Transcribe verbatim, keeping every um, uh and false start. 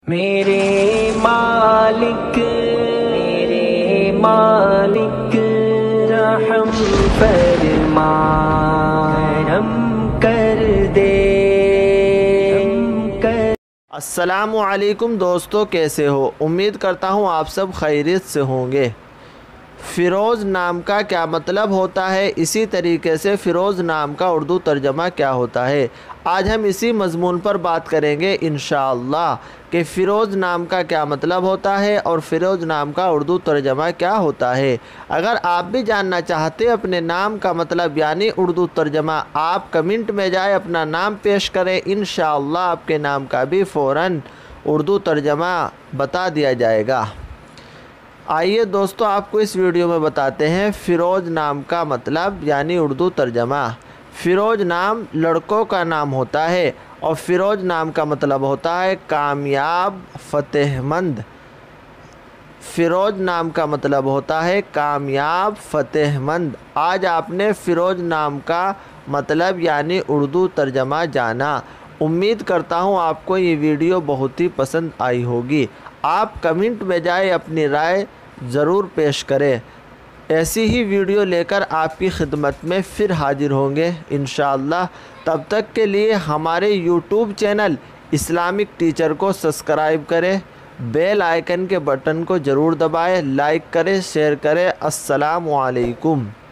میرے مالک میرے مالک رحم فرما رحم کر دے کر السلام علیکم دوستو، کیسے ہو؟ امید کرتا ہوں آپ سب خیریت سے ہوں گے۔ فیروز نام کا کیا مطلب ہوتا ہے، اسی طریقے سے فیروز نام کا اردو ترجمہ کیا ہوتا ہے، آج ہم اسی مضمون پر بات کریں گے انشاءاللہ کہ فیروز نام کا کیا مطلب ہوتا ہے اور فیروز نام کا اردو ترجمہ کیا ہوتا ہے۔ اگر آپ بھی جاننا چاہتے اپنے نام کا مطلب یعنی اردو ترجمہ، آپ کمنٹ میں جائے اپنا نام پیش کریں، انشاءاللہ آپ کے نام کا بھی فوراً اردو ترجمہ بتا دیا جائے گا۔ آئیے دوستو، آپ کو اس ویڈیو میں بتاتے ہیں فیروز نام کا مطلب یعنی اردو ترجمہ۔ فیروز نام لڑکوں کا نام ہوتا ہے اور فیروز نام کا مطلب ہوتا ہے کامیاب، فتح مند۔ فیروز نام کا مطلب ہوتا ہے کامیاب، فتح مند۔ آج آپ نے فیروز نام کا مطلب یعنی اردو ترجمہ جانا۔ امید کرتا ہوں آپ کو یہ ویڈیو بہت ہی پسند آئی ہوگی۔ آپ کمنٹ میں جائے اپنی رائے ضرور پیش کریں۔ ایسی ہی ویڈیو لے کر آپ کی خدمت میں پھر حاضر ہوں گے انشاءاللہ۔ تب تک کے لیے ہمارے یوٹیوب چینل اسلامک ٹیچر کو سبسکرائب کریں، بیل آئیکن کے بٹن کو ضرور دبائیں، لائک کریں، شیئر کریں۔ السلام علیکم۔